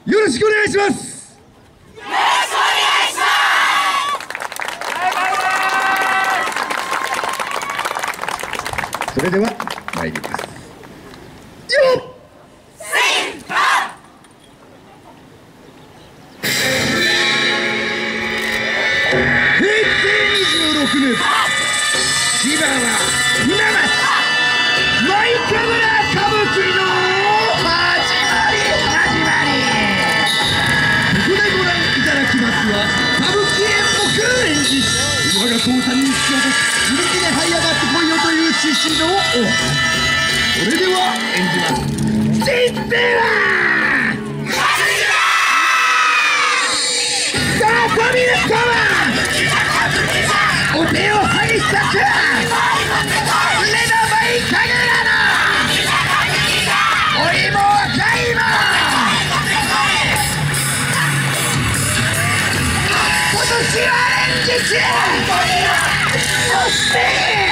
よろしくお願いします。それでは参ります。よっ平成26年、千葉は船橋舞神楽歌舞伎の始まり。ここでご覧いただきますは歌舞伎演目演じ、我が父さんに引き渡し自力で這い上がってこいよという獅子のお話。それでは演じます。神帝はさあ神主様、お手を拝借。目の舞神楽のお芋赤いも今年は連日、そして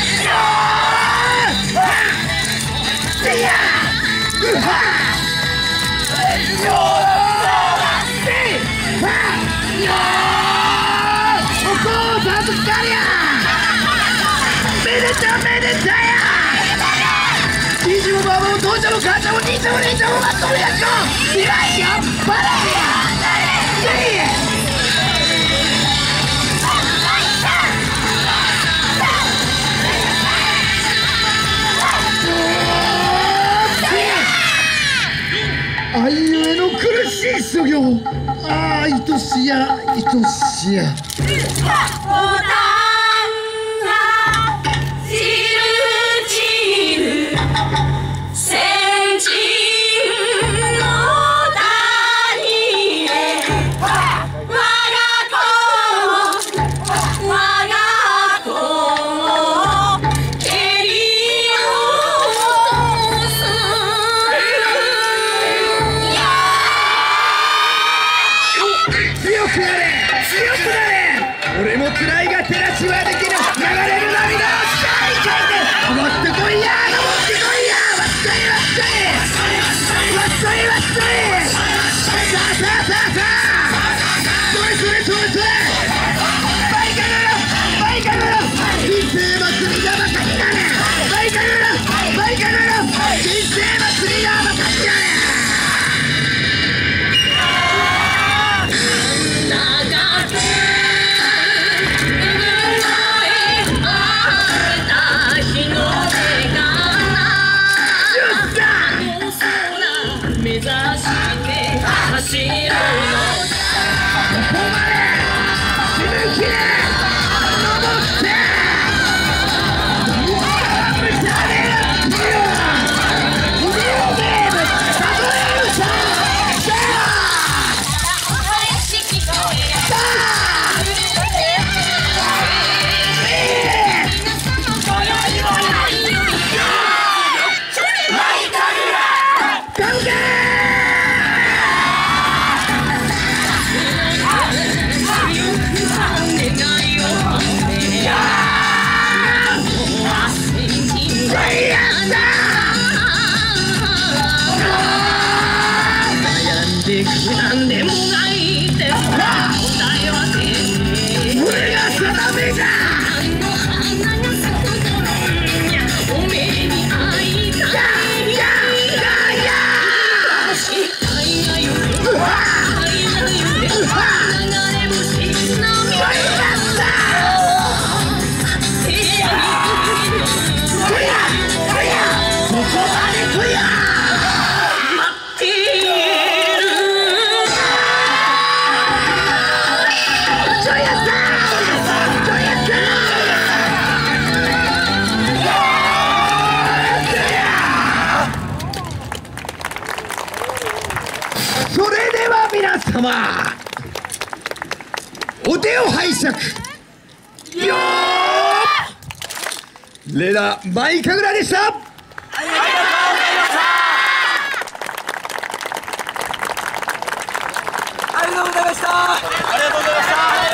お父さんと二人やめでためでたや。じいじもばばも父ちゃんも母ちゃんも兄ちゃんも姉ちゃんもまとめやっこいらんよバラや。あいうえの苦しい修行、ああ愛しや愛しや。俺もつらいが照らしはできる。流れる涙を下にかいて登ってこいや、登ってこいや。わっしょいわっしょいわっしょいわっしょい。さあさあさあさあ、それそれそれそれバイカルバイカル人生祭りがバカになる。バイカルバイカル人生祭りがバカになる。なんでもないって答えは俺が定めだ。おめえに会いたい。それでは皆様、お手を拝借よー。レダ舞神楽でした。 ありがとうございました。ありがとうございました。ありがとうございました。